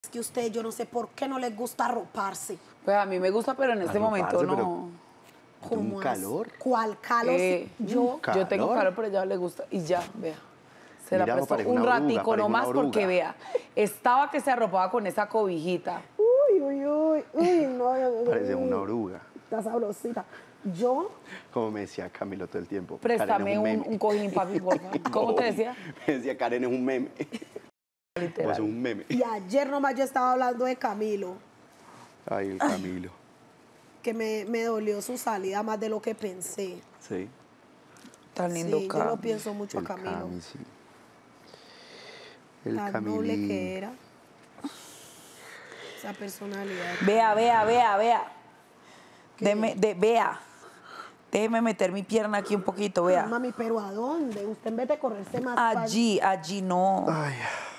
que usted, yo no sé por qué no les gusta arroparse. Pues a mí me gusta, pero en este momento no. ¿Un calor? ¿Cuál calor? Yo tengo calor, pero a ella le gusta. Y ya, vea. Se la prestó un ratico nomás porque, vea, estaba que se arropaba con esa cobijita. Uy, no. Parece una oruga. Está sabrosita. Yo... Como me decía Camilo todo el tiempo. Préstame un cojín, papi, por favor. ¿Cómo te decía? Me decía, Karen es un meme. Literal. Vos sos un meme. Y ayer nomás yo estaba hablando de Camilo. Ay, el Camilo. Que me dolió su salida más de lo que pensé. Sí. Tan lindo, Sí, yo lo pienso mucho a Camilo. Cami, sí. El Tan Camilín. noble que era. Esa personalidad. Vea. Vea. Déjeme meter mi pierna aquí un poquito, vea. Mami, ¿pero a dónde? Usted en vez de correrse más... Allí no. Ay.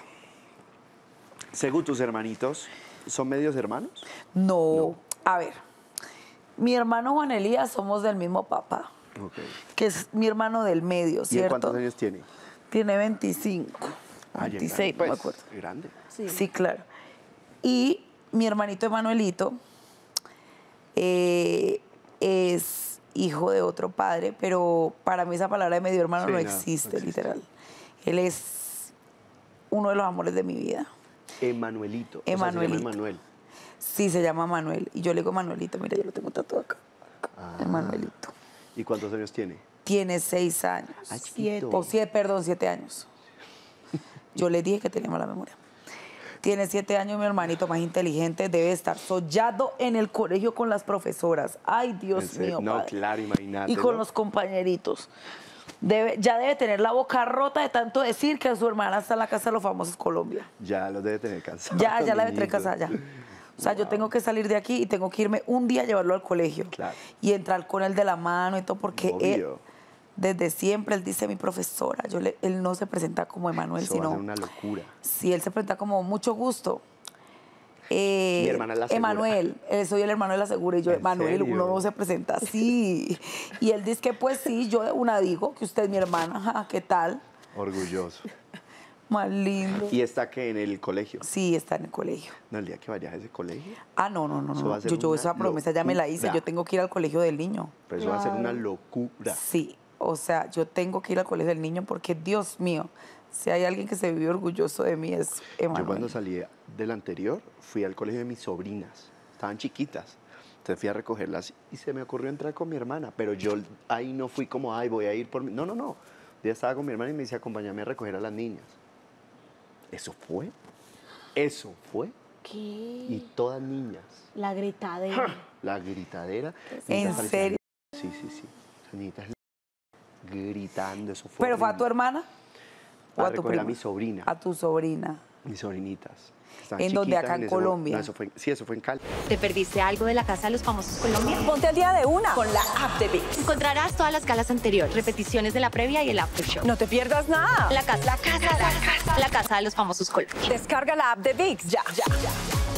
Según tus hermanitos, ¿son medios hermanos? No. A ver, mi hermano Juan Elías somos del mismo papá, que es mi hermano del medio, ¿cierto? ¿Y cuántos años tiene? Tiene 25, 26, no me acuerdo. Grande. Sí, claro. Y mi hermanito Emanuelito es hijo de otro padre, pero para mí esa palabra de medio hermano no existe, literal. Él es uno de los amores de mi vida. Emanuelito. Emanuelito. O sea, se llama Emanuel. Sí, se llama Manuel. Y yo le digo Manuelito, mira, yo lo tengo tatuado acá. Emanuelito. ¿Y cuántos años tiene? Tiene 6 años. Ah, chiquito. 7 años. Yo le dije que tenía mala memoria. Tiene 7 años, mi hermanito más inteligente, debe estar sollado en el colegio con las profesoras. Ay, Dios mío, No, padre. claro, imagínate. Y con los compañeritos. Ya debe tener la boca rota de tanto decir que su hermana está en la casa de los famosos Colombia. Ya los debe tener cansados. Ya la debe tener cansada ya. O sea, yo tengo que salir de aquí y tengo que irme un día a llevarlo al colegio. Claro. Y entrar con él de la mano y todo, porque él, desde siempre, él dice mi profesora. Él no se presenta como Emanuel, Eso sino... va a ser una locura. Sí, él se presenta como mucho gusto. Mi hermana es la Segura. Emanuel, soy el hermano de la Segura. Y yo, Emanuel, uno no se presenta así. Y él dice que pues sí, yo de una digo que usted es mi hermana. ¿Qué tal? Orgulloso. Más lindo. ¿Y está que en el colegio? Sí, está en el colegio. No, el día que vayas a ese colegio. Ah, no. Yo esa promesa ya me la hice. Yo tengo que ir al colegio del niño. Pero eso va a ser una locura. Sí, o sea, yo tengo que ir al colegio del niño porque, Dios mío, si hay alguien que se vive orgulloso de mí es Emanuel. Yo cuando salí del anterior fui al colegio de mis sobrinas. Estaban chiquitas. Entonces fui a recogerlas y se me ocurrió entrar con mi hermana. Pero yo ahí no fui como, ay, voy a ir por mí. No. Yo estaba con mi hermana y me dice, acompáñame a recoger a las niñas. ¿Eso fue? ¿Qué? Y todas niñas. La gritadera. La gritadera. ¿En serio? Sí. Las niñitas gritando, eso fue ¿Pero fue a tu hermana? ¿O a a tu prima? a mi sobrina. A tu sobrina. Mis sobrinitas. ¿En dónde? ¿Acá en Colombia? No, eso fue en Cali. ¿Te perdiste algo de la Casa de los Famosos Colombia? Ponte al día de una con la app de ViX. Encontrarás todas las galas anteriores, repeticiones de la previa y el after show. No te pierdas nada. La casa de los Famosos Colombia. Descarga la app de ViX ya.